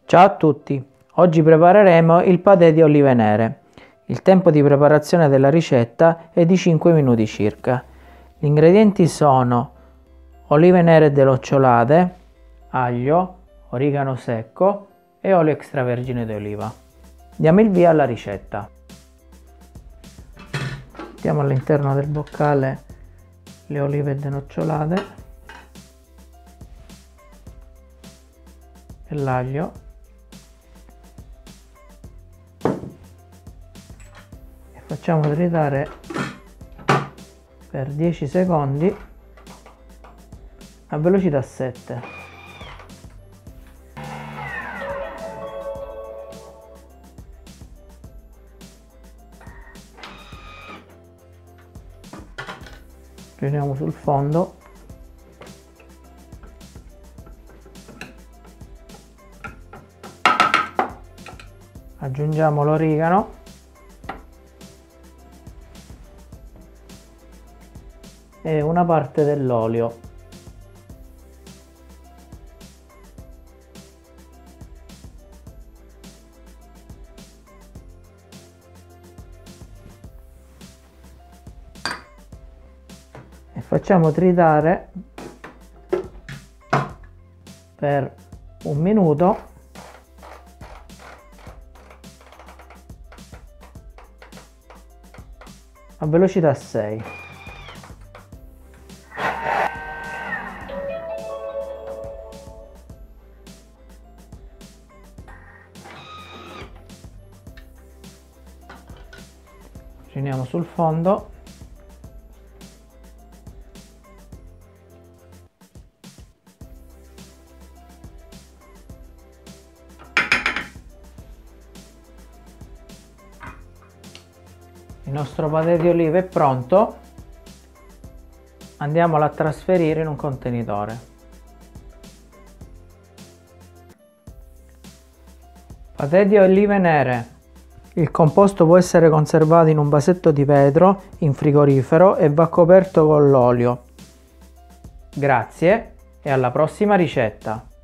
Ciao a tutti, oggi prepareremo il patè di olive nere. Il tempo di preparazione della ricetta è di 5 minuti circa. Gli ingredienti sono olive nere denocciolate, aglio, origano secco e olio extravergine di oliva. Diamo il via alla ricetta. Mettiamo all'interno del boccale le olive denocciolate e l'aglio e facciamo tritare per 10 secondi a velocità 7. Riuniamo sul fondo. Aggiungiamo l'origano e una parte dell'olio. E facciamo tritare per 1 minuto a velocità 6. Riuniamo sul fondo. Il nostro patè di olive è pronto, andiamolo a trasferire in un contenitore. Patè di olive nere. Il composto può essere conservato in un vasetto di vetro in frigorifero e va coperto con l'olio. Grazie e alla prossima ricetta!